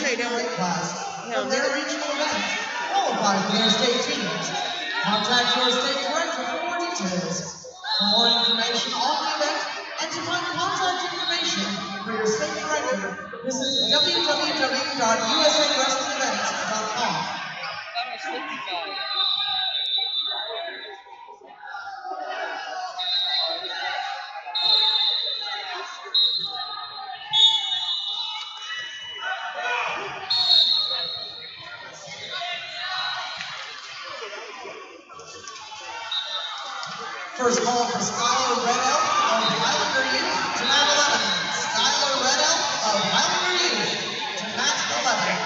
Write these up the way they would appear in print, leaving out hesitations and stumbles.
weight class from their regional events qualify for their state teams. Contact your state director for more details. For more information on the event and to find contact information for your state director, visit www.usawrestlingevents.com. First ball for Skylar Red Elk of Highlander Youth to mat 11. Skylar Red Elk of Highlander Youth to mat 11.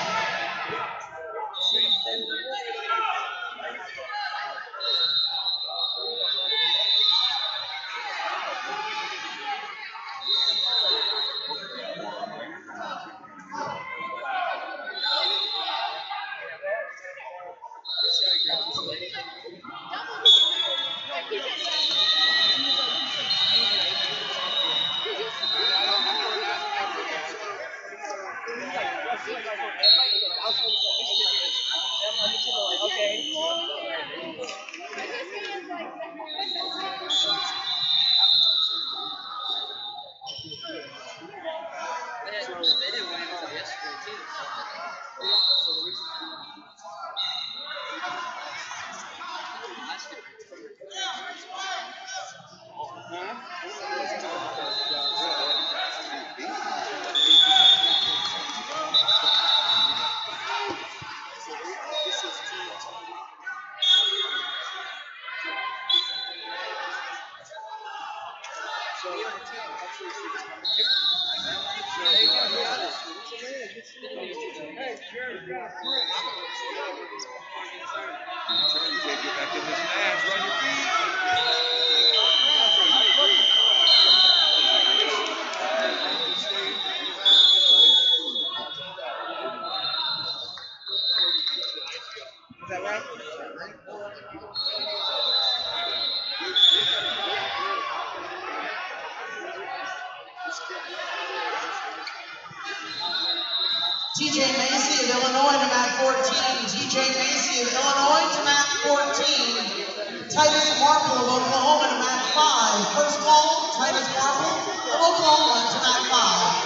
TJ Macy of Illinois to mat 14. TJ Macy of Illinois to mat 14. Titus Marple of Oklahoma to mat 5. First ball, Titus Marple of Oklahoma to mat 5.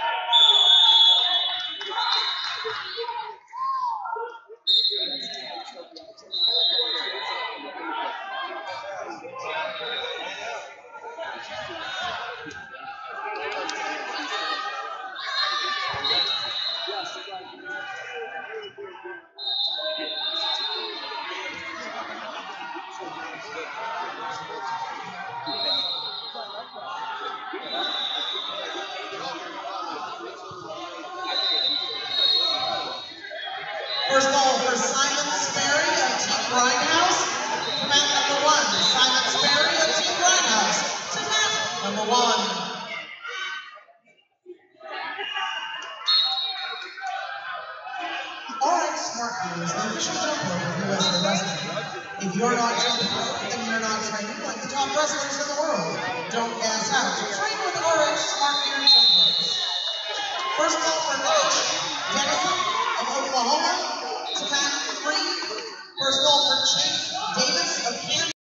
First ball for Simon Sperry of Team Grindhouse to mat number 1. Simon Sperry of Team Grindhouse to mat number 1. Alright, smart viewers, the official jump rope of USA Wrestling. If you're not jumping rope, then you're not training like the top wrestlers in the world. Don't gas out. Train with RH Smart Gear jump ropes. First ball for Coach Dennison of Oklahoma to mat 3. First ball for Chase Davis of Kansas.